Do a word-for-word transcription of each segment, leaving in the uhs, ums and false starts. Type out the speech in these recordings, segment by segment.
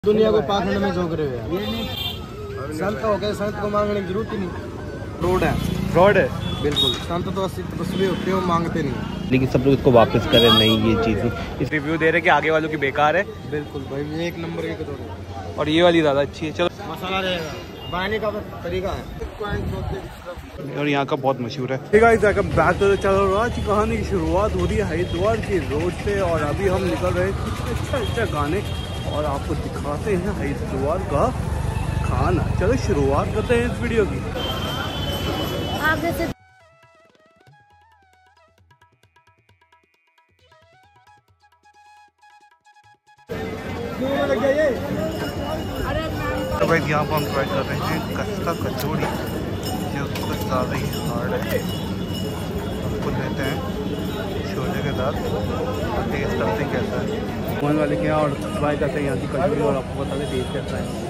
दुनिया को पाखंड में झोंक रहे हो यार। संत हो गए, संत को मांगने की जरूरत ही नहीं। फ्रॉड है, फ्रॉड है बिल्कुल। संत तो अस्सी तस्वीर होते हो, मांगते नहीं, लेकिन सब लोग इसको वापस करें नहीं। ये चीज़ इस रिव्यू दे रहे कि आगे वालों की बेकार है। बिल्कुल भाई, एक नंबर के कटोरे और ये वाली ज़्यादा अच्छी है। चलो मसाला रहेगा, बनाने का तरीका है और यहाँ का बहुत मशहूर है। चलो आज की कहानी की शुरुआत हो रही है हरिद्वार की रोड से और अभी हम निकल रहे हैं कुछ अच्छा अच्छा गाने और आपको दिखाते हैं हरिद्वार का खाना। चलो शुरुआत करते हैं इस वीडियो की। आगे से तो भाई यहाँ पर हम ट्राई कर रहे हैं कस्ता कचौड़ी, जो कुछ ज़्यादा ही हार्ड है। उसको लेते हैं छोले के साथ और टेस्ट करते हैं कैसा है। मोहन वाले के यहाँ और ट्राई करते हैं यहाँ की कचौड़ी और आपको बता दें टेस्ट कैसा है।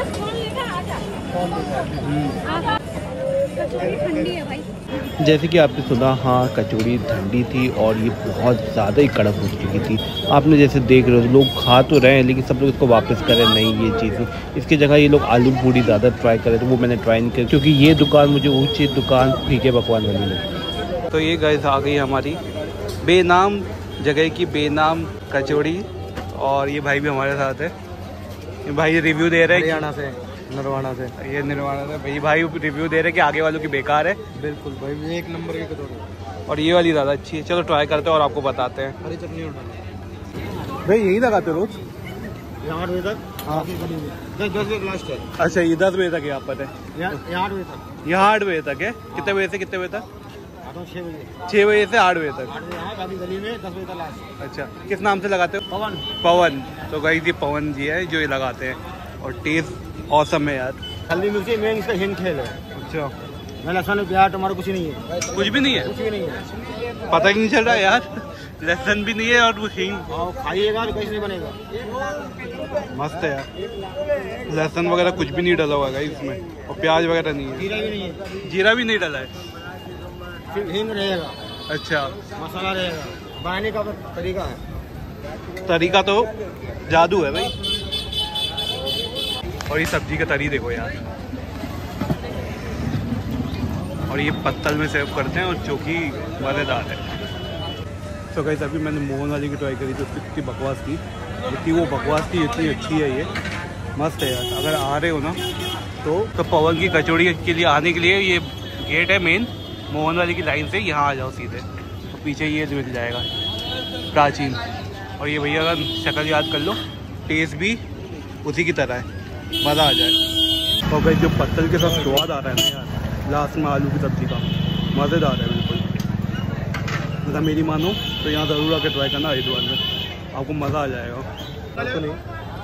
कचौड़ी ठंडी है भाई। जैसे कि आपने सुना, हाँ कचौड़ी ठंडी थी और ये बहुत ज़्यादा ही कड़क हो चुकी थी। आपने जैसे देख रहे हो लोग खा तो रहे हैं लेकिन सब लोग इसको वापस करें नहीं ये चीज़। इसकी जगह ये लोग आलू पूड़ी ज़्यादा ट्राई करें, तो वो मैंने ट्राई नहीं किया क्योंकि ये दुकान मुझे ऊँची दुकान फीके पकवान वाली लगी। तो ये गाइस आ गई हमारी बेनाम जगह की बेनाम कचौड़ी और ये भाई भी हमारे साथ है। ये भाई रिव्यू दे रहे हैं हरियाणा से, नरवाना से। ये निर्वाणा से भाई भाई रिव्यू दे रहे हैं कि आगे वालों की बेकार है। बिल्कुल भाई, एक नंबर के कटोरे और ये वाली ज़्यादा अच्छी है। चलो ट्राई करते हैं और आपको बताते हैं। हरी चटनी उठाना भाई यही लगाते हो रोज? आठ बजे तक। हाँ दस दस बजे लास्ट है। अच्छा ये दस बजे तक यहाँ पर है? आठ बजे तक। यहाँ आठ बजे तक है। कितने बजे से कितने बजे तक? छः बजे छः बजे से आठ बजे तक। आठ बजे यहाँ गांधी गली में, दस बजे तक लास्ट। अच्छा किस नाम से लगाते हो? पवन। पवन। तो गाइस ये पवन जी है जो ये लगाते हैं और टेस्ट औसम है यार। हल्दी मिर्ची मेन इसका हिंट खेल है। अच्छा मैं लहसुन प्याज टमाटर कुछ नहीं है। कुछ भी नहीं है? कुछ भी नहीं है, पता ही नहीं चल रहा यार। लहसुन भी नहीं है और कुछ हिंग। हाँ खाइएगा तो कैसे नहीं बनेगा। मस्त है यार। लहसुन वगैरह कुछ भी नहीं डला हुआ है इसमें और प्याज वगैरह नहीं है। जीरा भी नहीं है। जीरा भी नहीं डला है। सिर्फ हिंग रहेगा। अच्छा मसाला रहेगा, बनाने का तरीका है। तरीका तो जादू है भाई। और ये सब्जी का तरी देखो यार। और ये पत्तल में सर्व करते हैं और जो कि मज़ेदार है। तो गाइस अभी मैंने मोहन वाली की ट्राई करी, जो इतनी बकवास थी, इतनी वो बकवास थी, इतनी अच्छी है ये। मस्त है यार। अगर आ रहे हो ना तो तो पवन की कचौड़ी के लिए आने के लिए ये गेट है मेन मोहन वाली की लाइन से, यहाँ आ जाओ सीधे तो पीछे ये मिल जाएगा प्राचीन। और ये भैया का शक्ल याद कर लो, टेस्ट भी उसी की तरह है, मज़ा आ जाए। और भाई जो पत्तल के साथ स्वाद आ रहा है ना यार लास्ट में आलू की सब्ज़ी का, मज़ेदार है बिल्कुल। मतलब मेरी मानो तो यहाँ ज़रूर आकर ट्राई करना हरिद्वार में, आपको मज़ा आ जाएगा।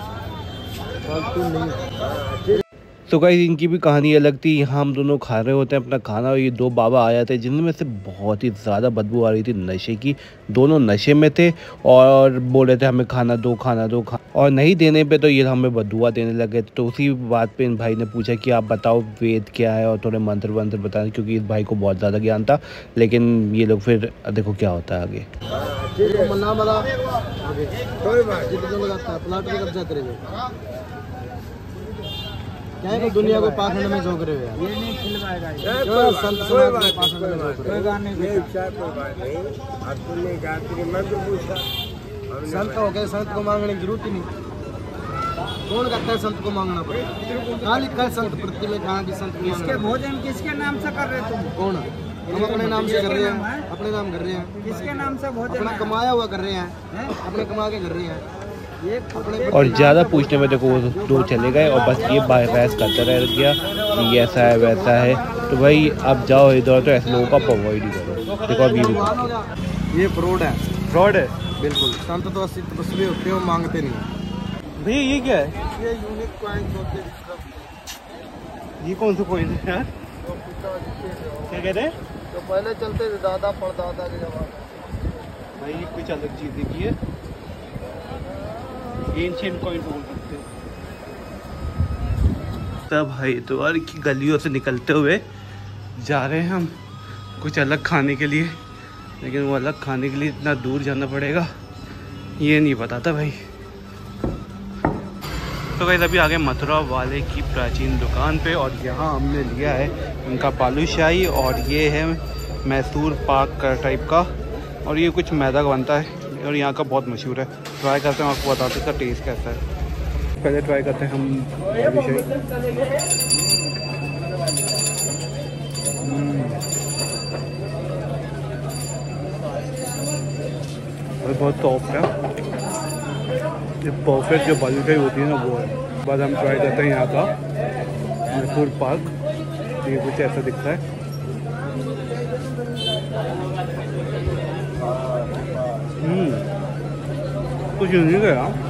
तो गाइस इनकी भी कहानी अलग थी। यहाँ हम दोनों खा रहे होते हैं अपना खाना और ये दो बाबा आए थे जिनमें से बहुत ही ज़्यादा बदबू आ रही थी नशे की। दोनों नशे में थे और बोल रहे थे हमें खाना दो खाना दो खा और नहीं देने पे तो ये हमें बदुआ देने लगे। तो उसी बात पे इन भाई ने पूछा कि आप बताओ वेद क्या है और थोड़े मंत्र वंत्र बताएं, क्योंकि इस भाई को बहुत ज़्यादा ज्ञान था। लेकिन ये लोग फिर देखो क्या होता है आगे। क्या है दुनिया को पाखंड में झोंक रहे हो यार। ये नहीं खिलवाएगा, जो संत समाज में पाखंड में झोंक रहे हो। संत हो गए, संत को मांगने की जरूरत ही नहीं। कौन कहता है संत को मांगना पड़ेगा? कहाँ लिखा है संत प्रति में, कहाँ की संत? किसके भोजन किसके नाम से कर रहे तुम? कौन? हम अपने नाम से कर रहे हैं, अपने नाम कर रहे हैं। किसके नाम से भोजन? अपना कमाया हुआ कर रहे हैं, अपने कमा के कर रहे हैं। और ज़्यादा पूछने में देखो वो दो चले गए और बस ये बहस करते रह गया कि ऐसा है वैसा है। तो भाई अब जाओ इधर तो ऐसे लोगों का अवॉइड ही करो। देखो अभी ये फ्रॉड है, फ्रॉड है बिल्कुल। संत तो अस्सी तस्वीर होते हो, मांगते नहीं। भैया ये क्या है? ये यूनिक कॉइन्स होते हैं। ये कौन सा कॉइन है यार? क्या कह रहे हैं? तो पहले चलते थे दादा परदादा के जमाने। भाई ये कुछ अलग चीज़ देखी है, एंशिएंट कॉइन बोल सकते हैं। तब हरिद्वार की गलियों से निकलते हुए जा रहे हैं हम कुछ अलग खाने के लिए, लेकिन वो अलग खाने के लिए इतना दूर जाना पड़ेगा ये नहीं पता था भाई। तो गाइस अभी आगे मथुरा वाले की प्राचीन दुकान पे, और यहाँ हमने लिया है उनका बालूशाही, और ये है मैसूर पाक का टाइप का, और ये कुछ मैदा का बनता है और यहाँ का बहुत मशहूर है। ट्राई करते हैं, आपको बताते हैं इसका टेस्ट कैसा है। पहले ट्राई करते हैं हम बालूशाही। बहुत सॉफ्ट है, ये परफेक्ट जो बालूशाही होती है ना वो है। बाद हम ट्राई करते हैं यहाँ का मैसूर पाक, ये कुछ ऐसा दिखता है। हम्म कुछ यूनिक है यार,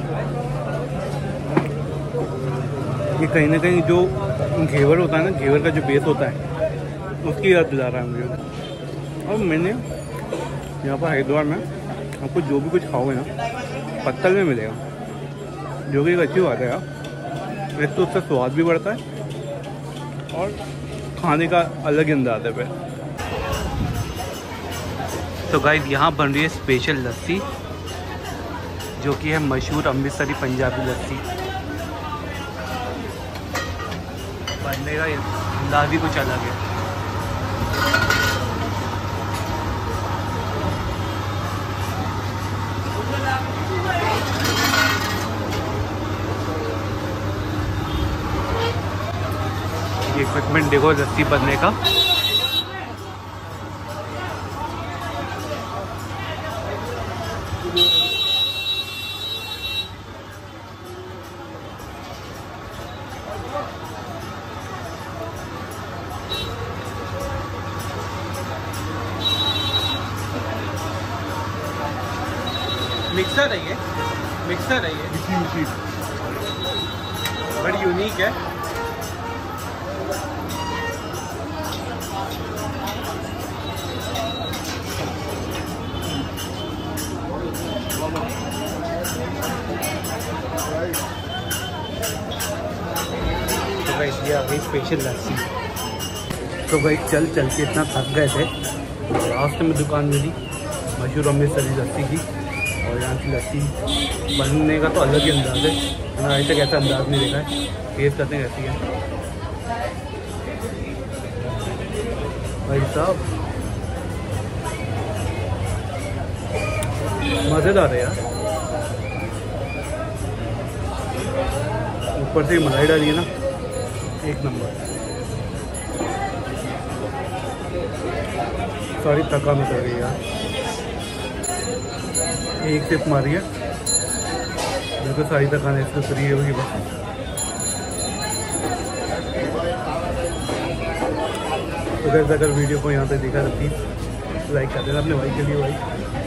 ये कहीं ना कहीं जो घेवर होता है ना, घेवर का जो बेस होता है उसकी याद दिला रहा है मुझे। और मैंने यहाँ पर हरिद्वार में आपको जो भी कुछ खाओगे ना पत्तल में मिलेगा, जो कि एक अच्छी बात है यार। एक तो उसका स्वाद भी बढ़ता है और खाने का अलग ही अंदाज है। तो गाइस यहाँ बन रही है स्पेशल लस्सी, जो कि है मशहूर अमृतसरी पंजाबी लस्सी। बनने का अंदाज ही कुछ अलग है। ये इक्विपमेंट देखो लस्सी बनने का। मिक्सर है ये, मिक्सर है ये, बड़ी यूनिक है। तो गाइस ये आ गई स्पेशल लस्सी। तो गाइस चल चल के इतना थक गए थे, लास्ट में दुकान मिली मशहूर अमृतसरी लस्सी की, और यहाँ की लस्सी बनने का तो अलग ही अंदाज है। मैंने अभी तक ऐसा अंदाज नहीं देखा है। टेस्ट करते हैं कैसी है भाई साहब, मज़ेदार है यार। ऊपर से मलाई डाली है ना, एक नंबर। सारी थकान उतर गई यार, एक सिप मारी है, देखो सारी थकान इसको फ्री होगी बस। तो कैसे अगर वीडियो को यहाँ पे देखा तो प्लीज़ लाइक कर देना अपने भाई के लिए भाई।